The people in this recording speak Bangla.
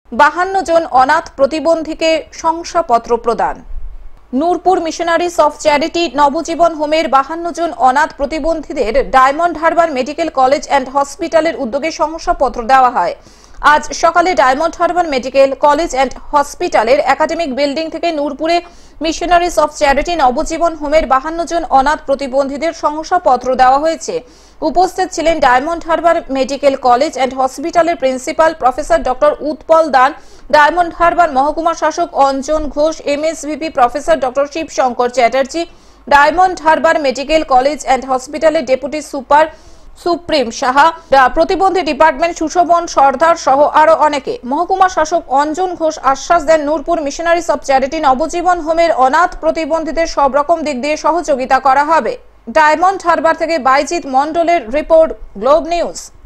52 জন অনাথ প্রতিবন্ধীকে শংসাপত্র প্রদান। Nurpur missionaries of charity Nabajiban হোমের 52 জন অনাথ প্রতিবন্ধীদের Diamond Harbour medical college and হসপিটালের উদ্যোগে শংসাপত্র দেওয়া হয়। আজ সকালে ডায়মন্ড হারবার মেডিকেল কলেজ অ্যান্ড হসপিটালের একাডেমিক বিল্ডিং থেকে নূরপুরে মিশনারিজ অফ চ্যারিটি নবজীবন হোমের 52 জন অনাথ প্রতিবন্ধীদের শংসাপত্র দেওয়া হয়েছে। উপস্থিত ছিলেন Diamond Harbour medical college and হসপিটালের principal professor doctor Utpal Dan, Diamond Harbour মহকুমা শাসক Anjan Ghosh, MSVP professor doctor Shibshankar Chatterjee, Diamond Harbour medical college and হসপিটালের ডেপুটি সুপার সুপ্রিম সাহা, প্রতিবন্ধী ডিপার্টমেন্ট সুশোভন সর্দার সহ আরো অনেকে। মহকুমা শাসক অঞ্জন ঘোষ আশ্বাস দেন Nurpur missionaries of charity Nabajiban হোমের অনাথ প্রতিবন্ধীদের সব রকম দিক দিয়ে সহযোগিতা করা হবে। ডায়মন্ড হারবার থেকে বাইজিৎ মন্ডলের রিপোর্ট, গ্লোব নিউজ।